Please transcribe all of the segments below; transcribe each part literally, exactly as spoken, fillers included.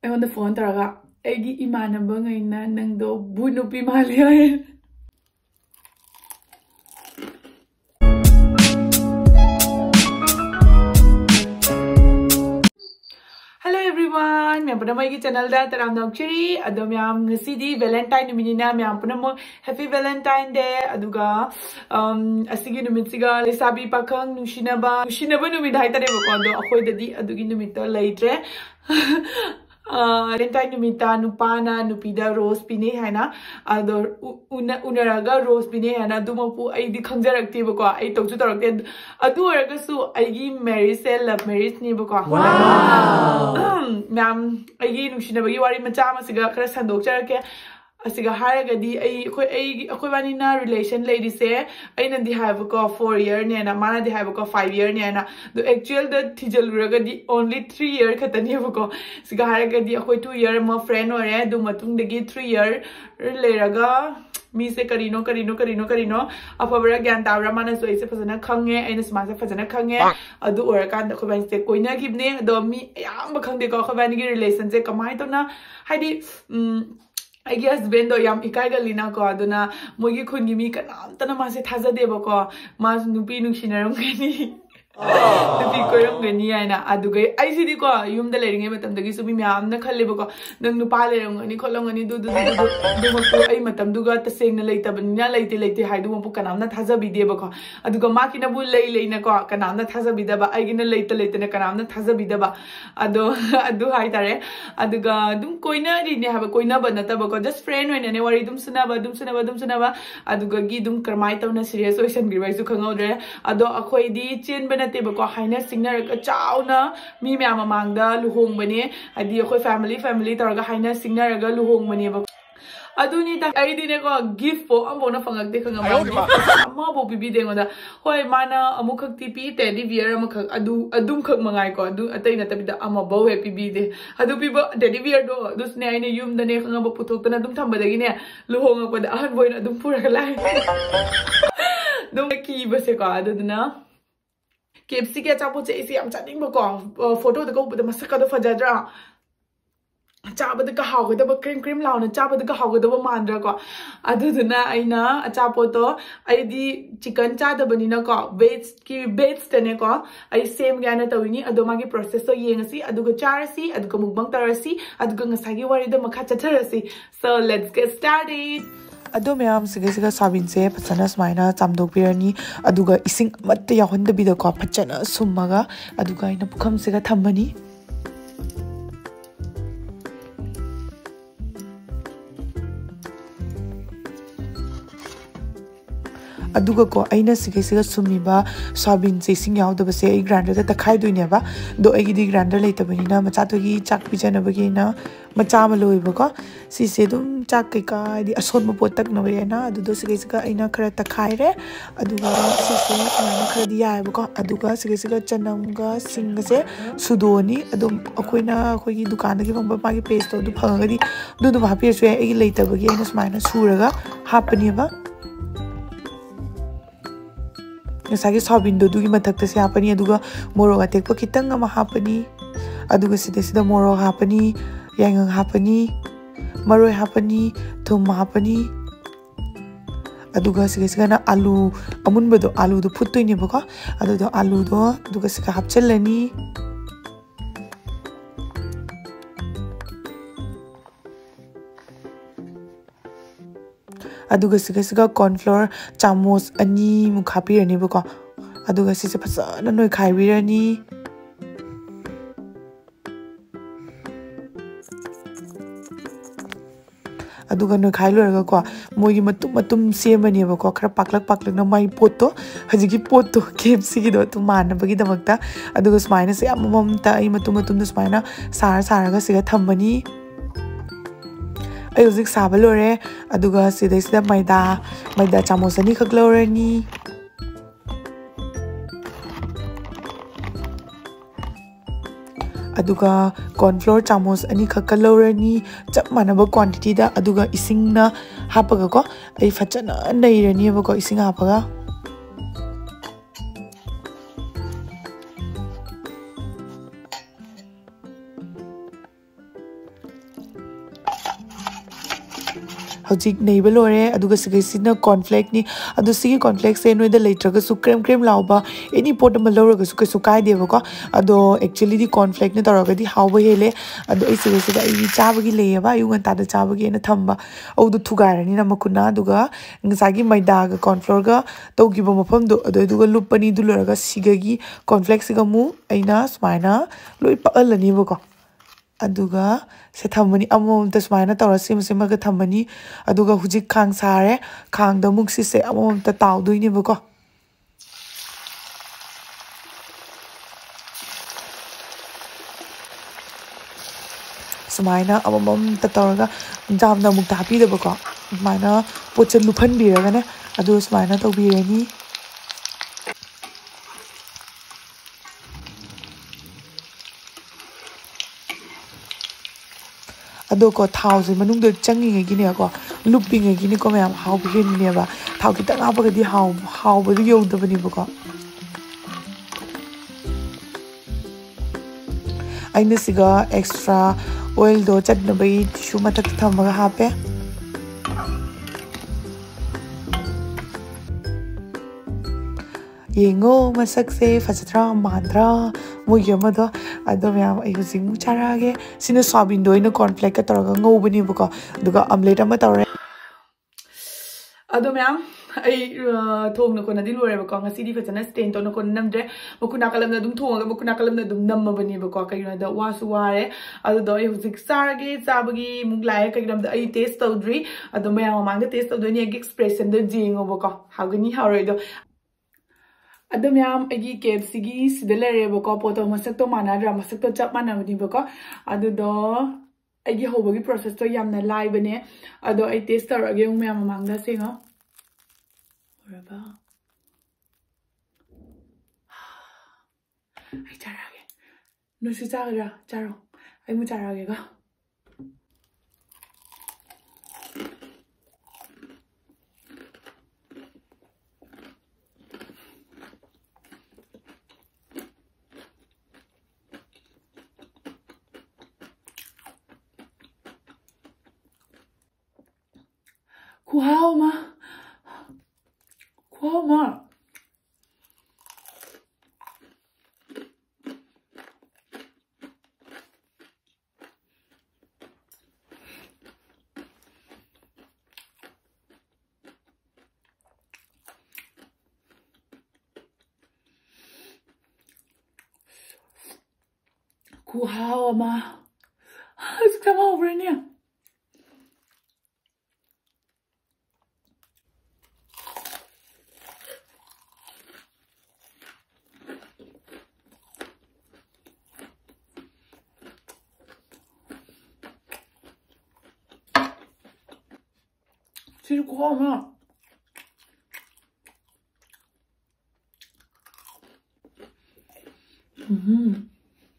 on the phone taraga egi imanaba ngaina nangdo bunupi mali. Hello everyone, मैं अपना माई की channel दा तराम नौकरी अदो मैं आम नसीदी वैलेंटाइन नुमिनिना मैं अपना मो हैप्पी वैलेंटाइन डे अदुगा असिगी नुमितसिगा लेसाबी पाखंग नुशिनाबा नुशिनाबा नुमित हाइतारे बको अदो अखोय ददी अदुगी नुमित लाइट्रे वैलेंटाइन नुमिता नुपाना नुपीदा रोज पिने है ना अदो उन उनरागा रोज पिने है ना दुमपु आइदी खंगजरक्ति बको आई तोजु तोरक्ते अदु ओरगसु आइगी मैरिज से लव मैरिज नि बको मैम आइगी नुशिनाबगी वारी मचा मसिगा खरा संदोकचरके asiga haragadi ai khoi ai khoi bani na relation lady se aina di have ko four year ne na mana di have ko five year ne na the actual the thijal ragadi only three year khatani ko siga haragadi khoi two year ma friend ore du matung dagi three year le raga mi se karino karino karino karino afabra gyan tabra mana so ise phajana khange aina sma se phajana khange adu ora kan khoi bani se koina gibne do mi yam khangde ko khoi bani gi relation se kamai to na haidi um I guess husband do yam ikai galina ko aduna mogi khungi mi kanam tana ma se thaja deba ko ma nupi nuksinaram gani nupi koyam gani aina adugai ai sidi ko yum da leringe matam dagi sumi myam na khalle ko nang nupa leram gani kholam gani du du du du ma ko ai matam duga ta seng na leita banina leite leite hai du mu kanam na thaja bi deba ko aduga ma kina bu lei lei na ko kanam na thaja bi deba ai gina leita leite na kanam na thaja bi deba ado adu hai tare aduga dum koina ri ne ha koina ba na ta ba ko just friend when ne wari dum suna ba dum suna ba dum suna ba aduga gi dum karmai taw na serious oisan gi bai su khangau re ado akhoi di chen ba na te ba ko haina singna ka chaw na mi mya ma mang da luhong bane adi akhoi family family tar ga haina singna ga luhong bane ba aduni ta ai dine ko gift po ambo na fangak de khanga ma amma bo bibi de ngoda hoi mana amuk khak ti pi teddy bear am khak adu adum khak mangai ko adu atai na tabi da amma bo he pi bi de adu pi bo teddy bear do dus ne ai ne yum da ne khanga bo puthok ta na dum thamba da gi ne luhong ko da an boy na dum pura ka lai dum ki ba se ko adu na K F C ke chapo che isi am chaning ba ko photo da ko da masaka da fajadra Chabada ka hawgada ba cream cream launa chabada ka hawgada ba mandra ko aduduna aina achapoto ai di chicken chada banina ko veg ki veg tane ko ai same gana tawini adoma gi process so yengasi aduga charasi aduga mukbang tarasi aduga ngasagi wari da makha chatharasi so let's get started ado myam siga siga sabin se phachana smaina chamdok pirani aduga ising matte yahonda bida ko phachana summaga aduga ina pukham siga thambani aduga ko aina sigai siga sumiba sabin se sing yaw da base ai grinder da takhai doine ba do ai gi grinder leita bani na macha to gi chak pijana bagi na macha ma loi ba ko si se dum chak kai ka di asot ma pot tak na we na adu do sigai siga aina khara takhai re aduga si se na khara di ya ba ko aduga sigai siga chanam ga sing se sudoni adum akoina akoi gi dukan da gi bang ba gi paste to du phang ga di du du ba pi se ai leita bagi aina smaina suraga hapani ba Nasagi sabin do dugi mathakta se hapani aduga morog atekpa kitang ama hapani aduga sida sida morog hapani yangang hapani maroi hapani thum hapani aduga siga siga na alu amun bado alu do phutoi ne bako adu do alu do aduga siga hapchalani aduga siga siga corn flour chamos ani mukha pirani bako aduga sise phasana noi khai birani aduga noi khai lora ko mogi matum matum semani bako khara paklak paklak na mai pot to hajigi pot to K F C gi do tu man bagi damakta aduga smaina se amam ta ai matum matum du smaina sar saraga siga thambani ai uzik saba lore aduga sidai sida maida maida chamos ani khak lorani aduga corn flour chamos ani khak lorani chap manaba quantity da aduga ising na hapaga ko ai phachana nairani ba ko ising hapaga hojik neighbor lore aduga sigisina cornflake ni adu sigi cornflake se noida latraga su cream cream lauba any pot ma lawraga su kesu kai deba ko ado actually di cornflake ni taraga di hawba hele ado ai sigisida ai chabagi leyaba yunga ta da chabagi na thamba audu thugarani na makuna aduga ngasagi maida ga cornflour ga tawgiba mafam do ado aduga lupani du luraga sigagi cornflake siga mu aina smaina loi paalani ba ko aduga se thamani amom ta smaina tawra sim sim ga thamani aduga hujik khang sare khang da muk si se amom ta taw duini ba ko smaina amom ta tawra jam da muk ta pi da ba ko smaina pochen luphan bi ra ne adu smaina to bi rani ado ko thau se manung de changi ngai gine ko looping ngai gine ko mayam how bi ne ba thau ki tang apa ga di how how ba yo da bani ba ko aina siga extra oil do chat na bai tissue ma tak tham ga ha pe yengo masak se fajatra mandra mo yama do ado myam ai husing mu charage sina soybean do ina cornflake ka taraga ngobani buka duga omelette ama tawre ado myam ai thong na ko na di lore ba ko ngasi di fajana stain to na ko namdre makuna kalam na dum thong ga makuna kalam na dum namma bani ba ko kai na da wasu ware ado do ai husing sarage chabagi muglai kai nam da ai taste tawdri ado myam mang ga taste tawdri ni expression do jingo ba ko hagani hawre do Adam yam agi K F C gi sidele reba ko poto masak to mana dra masak to chap mana bani ba ko adu do agi hobogi process to yam na live bane ado ai taste tar age um yam mangda singa oraba ai charage no si chagra charo ai mu charage ga Wow, ma. Wow, ma. Wow, ma. It's come over in here. 진짜 고마워. 음.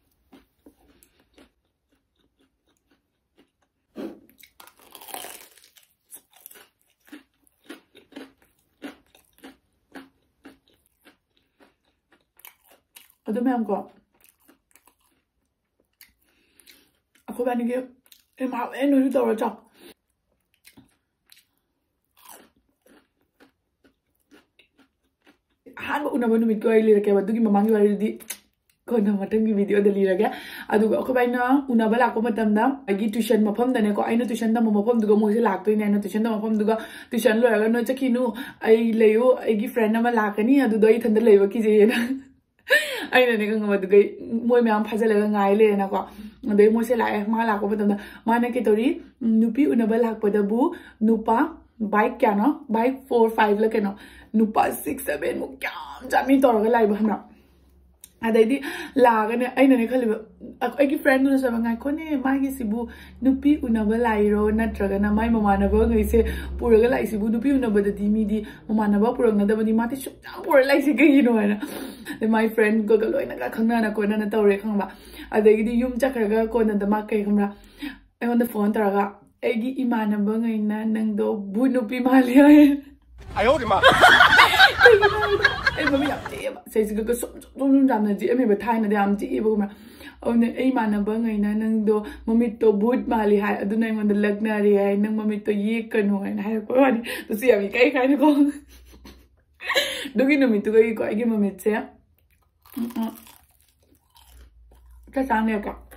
어쩌면 거. Aku banding dia, eh mau eh nuri tahu aja. Han ba una ba numit ko ai lira ke ba dugi mamang wari di ko na matang gi video da lira ga adu ko bai na una ba la ko matam da agi tuition mafam da ne ko aina tuition da mafam duga mo se lak to ne na tuition da mafam duga tuition lo ga no chakinu ai leyo ai gi friend na ma lakani adu doi thanda leiba ki je na aina ne ga ma duga moi myam phajala ga ngai le na ko adai mo se la ma la ko matam da ma na ke tori nupi una ba lak pa da bu nupa bike kya no bike four five la ke no nupa six seven mo kyam jami tor ga lai ba hamra adai la ga ne ai ne khali ai gi friend nu sa ngai ko ne mai gi sibu nupi una ba lai ro natra ga na mai mama na ba ngai se pura ga lai sibu nupi una ba da di mi di mama na ba pura na da ba di ma ti chu pura lai se ga gi no na de my friend go ga loi na ga khang na na ko na na tawre khang ba adai gi di yum chakra ga ko na da ma kai khamra ai on the phone tar ga ai gi imana ba ngai na nang do bu nupi ma le ai ai ho de ma ai ba mi ya te ba Says go so damn the Emmy time the am tea woman. Only a man a bung in and do Momito boot mali high. I don't know when the lugnary I know Momito ye canoe and I have one to see a kind of go. Do you know me to go? You got give me it, sir. That's on your cup.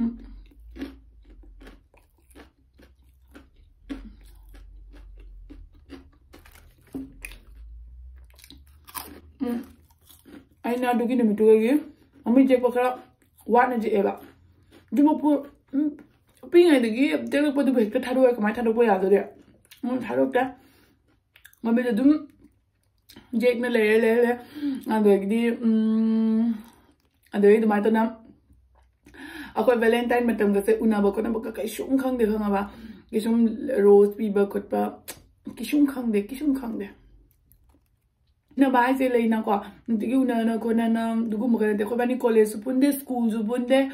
I now do give me to you. I'm going to take a one of the ever. Do you put being at the give? Tell you what the baker had work my tattoo out there. How look that? My bit of doom. Jake na lele lele. And the um and the my tonam. Ako Valentine matam kasi una ba ko na baka kisung kang de kang ba. Kisum rose people kot pa. Kisung kang de kisung kang de. Na ba say lay na ko. Ndigu na na ko na na dugu mo kana de ko ba ni college punde school su punde.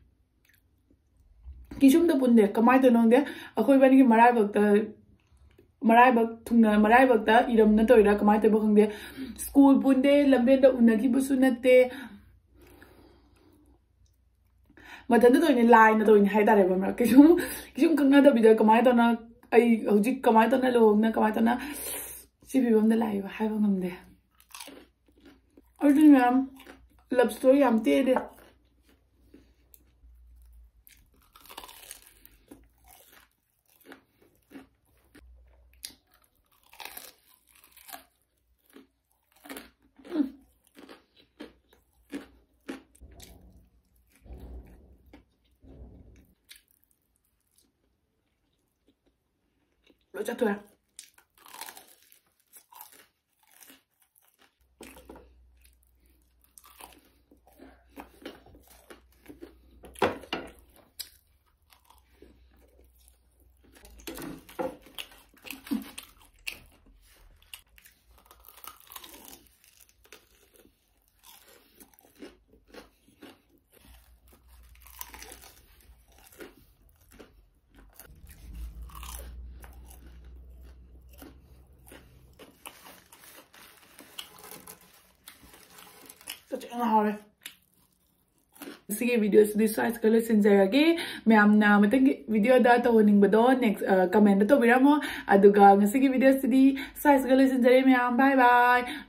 Kisum da punde kamay to nong de. Ako ba ni maray bakta Marai bak thungna marai bakta iram na toira kamai te bakhangde school punde lambe da unagi busunate madan to ni line na to ni hai tare ba kisum kisum kangna da bida kamai to na ai hojik kamai to na lo na kamai to na si bi bam da lai ba hai ba ngamde arjun ma'am love story am te de chắc thôi à. Rồi sige video से decide कर ले सिंजरगे मैं आमना मतलब video दा तो honing बदो next comment तो बिरामो अदुगा ngसी video से दी size कर ले सिंजरे मैं आम bye bye